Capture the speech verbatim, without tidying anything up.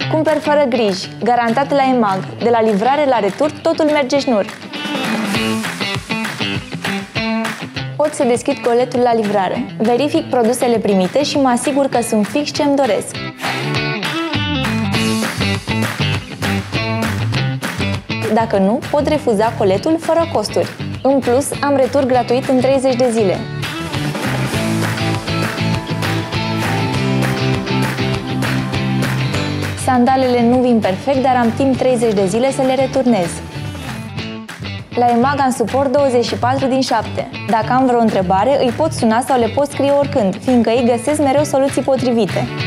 Cumperi fără griji, garantat la E M A G. De la livrare la retur, totul merge șnur. Pot să deschid coletul la livrare. Verific produsele primite și mă asigur că sunt fix ce îmi doresc. Dacă nu, pot refuza coletul fără costuri. În plus, am retur gratuit în treizeci de zile. Sandalele nu vin perfect, dar am timp treizeci de zile să le returnez. La E M A G am suport douăzeci și patru din șapte. Dacă am vreo întrebare, îi pot suna sau le pot scrie oricând, fiindcă ei găsesc mereu soluții potrivite.